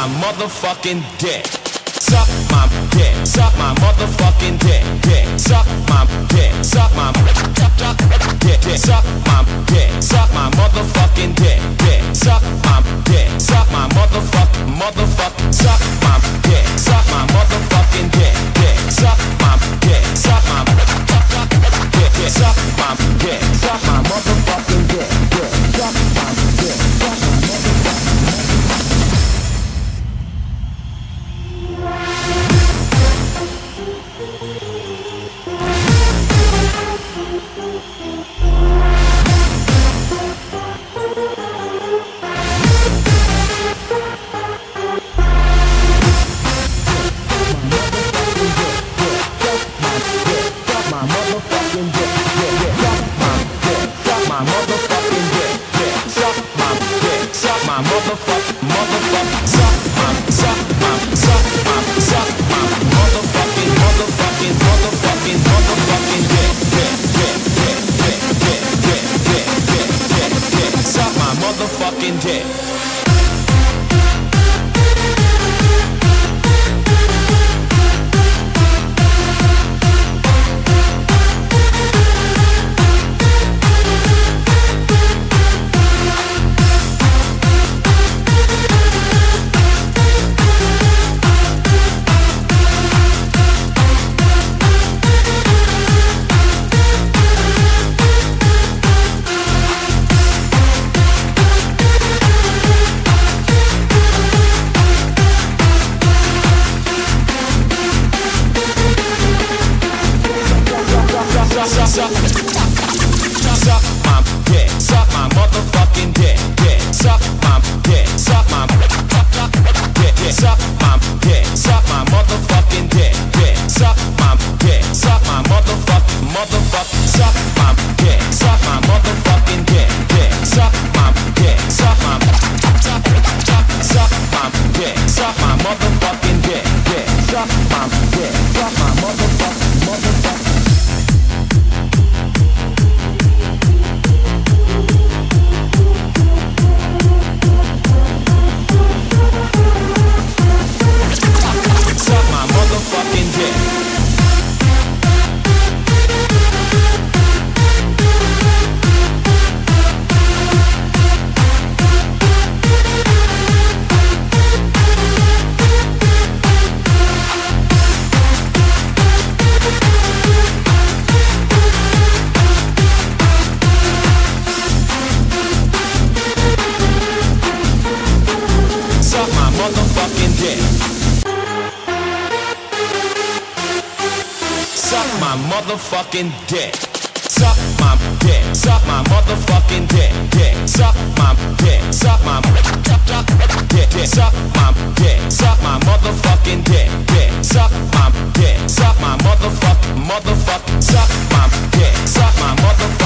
motherfucking dick. Suck my dick, suck my motherfucking dick, dick. Suck my dick, suck my dick, dick. Suck my dick, suck my motherfucking dick, dick. Suck my dick, suck my motherfuck. Suck my dick, suck my motherfucking dick, dick. Suck my dick, suck my dick, dick. Suck my dick, suck my motherfucking dick, dick. Suck my dick, suck my motherfucking dick. Suck my dick, suck my motherfucking dick, dick. Suck my dick, suck my dick, dick. Suck my dick, suck my motherfucking dick, dick. Suck my dick, suck my motherfuck. Suck my dick, suck my motherfucking dick, dick. Suck my dick, suck my suck my dick, suck my motherfucking dick, dick. Suck my dick, suck my motherfuck. Motherfucking dick. Suck my motherfucking dick. Suck my dick. Suck my motherfucking dick. Dick. Suck my dick. Suck my dick. Dick. Suck my dick. Suck my motherfucking dick. Dick. Suck my dick. Suck my motherfuck. Suck my dick. Suck my motherfucking